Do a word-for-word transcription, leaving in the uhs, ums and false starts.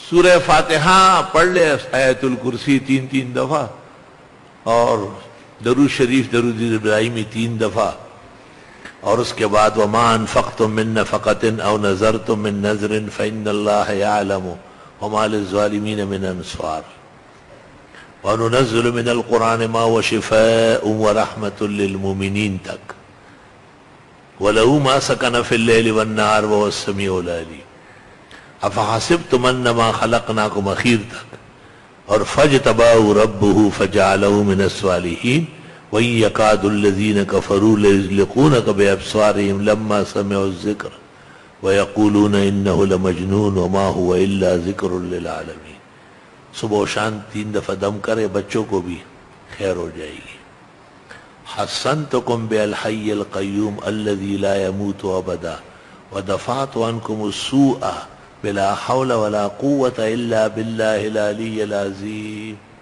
सूरह फातिहा पढ़ ले, आयतुल कुर्सी तीन तीन दफा, और दरूद शरीफ दरूद इब्राहिमी तीन दफा, और उसके बाद वमा अनफक़्तुम मिन नफ़क़तिन औ नज़रतुम मिन नज़रिन फ़इन्नल्लाह यअलमु वमा लिज़्ज़ालिमीन मिन अंसार व नुनज़्ज़िलु मिनल क़ुरआनि मा हुवा शिफ़ाउन व रहमतुल लिल मुमिनीन तक वलहु मा सकन फ़िल लैलि वन नहार वहुवा अस्समीउल अलीम। अफ़हसिब्तुम अन्नमा ख़लक़नाकुम अख़ीर तक, और फ़ज्तबाहु रब्बुहु फ़जअलहु मिनस्सालिहीन व इन यकादुल्लज़ीन कफ़रू लयुज़्लिक़ूनका बिअब्सारिहिम लम्मा समिअु ज़िक्र व यक़ूलून इन्नहु लमजनून व मा हुवा इल्ला ज़िक्रुल लिल आलमीन। सुबह शाम तीन दफा दम करे, बच्चों को भी खैर हो जाएगी। हस्सनतुकुम बिल हय्यिल क़य्यूम अल्लज़ी ला यमूतु अबदा व दफ़अतु अन्कुमुस्सूअ बिला हौला वला कुव्वता इल्ला बिल्लाहिल अलिय्यिल अज़ीम।